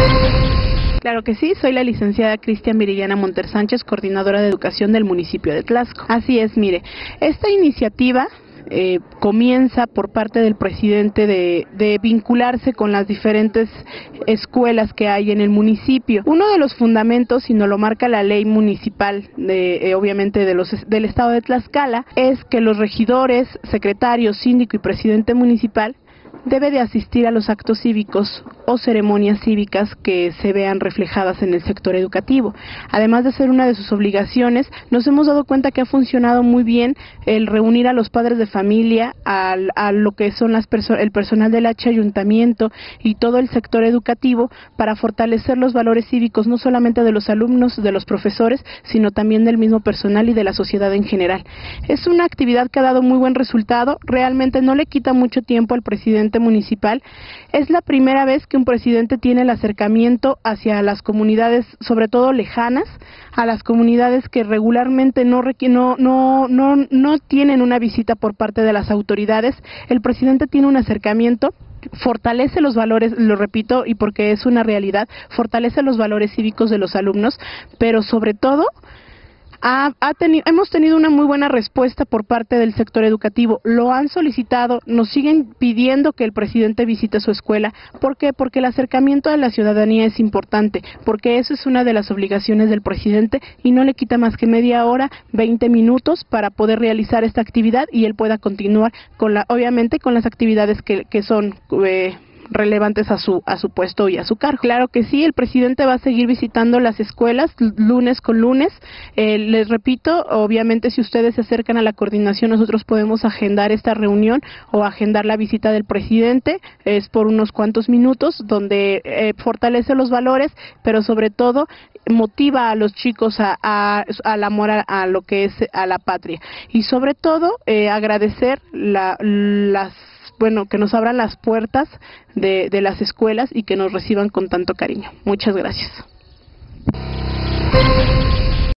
Claro que sí, soy la licenciada Cristian Viridiana Monter Sánchez, coordinadora de educación del municipio de Tlaxco. Así es, mire, esta iniciativa comienza por parte del presidente de vincularse con las diferentes escuelas que hay en el municipio. Uno de los fundamentos, y nos lo marca la ley municipal, obviamente del estado de Tlaxcala, es que los regidores, secretarios, síndico y presidente municipal debe de asistir a los actos cívicos o ceremonias cívicas que se vean reflejadas en el sector educativo. Además de ser una de sus obligaciones, nos hemos dado cuenta que ha funcionado muy bien el reunir a los padres de familia, a lo que son el personal del ayuntamiento y todo el sector educativo para fortalecer los valores cívicos, no solamente de los alumnos, de los profesores, sino también del mismo personal y de la sociedad en general. Es una actividad que ha dado muy buen resultado, realmente no le quita mucho tiempo al presidente municipal. Es la primera vez que un presidente tiene el acercamiento hacia las comunidades, sobre todo lejanas, a las comunidades que regularmente no tienen una visita por parte de las autoridades. El presidente tiene un acercamiento, fortalece los valores, lo repito, y porque es una realidad, fortalece los valores cívicos de los alumnos, pero sobre todo hemos tenido una muy buena respuesta por parte del sector educativo. Lo han solicitado, nos siguen pidiendo que el presidente visite su escuela. ¿Por qué? Porque el acercamiento a la ciudadanía es importante, porque eso es una de las obligaciones del presidente y no le quita más que media hora, 20 minutos para poder realizar esta actividad y él pueda continuar obviamente con las actividades que son relevantes a su puesto y a su cargo. Claro que sí, el presidente va a seguir visitando las escuelas lunes con lunes. Les repito, obviamente si ustedes se acercan a la coordinación, nosotros podemos agendar esta reunión o agendar la visita del presidente. Es por unos cuantos minutos donde fortalece los valores, pero sobre todo motiva a los chicos al amor a lo que es a la patria. Y sobre todo agradecer que nos abran las puertas de las escuelas y que nos reciban con tanto cariño. Muchas gracias.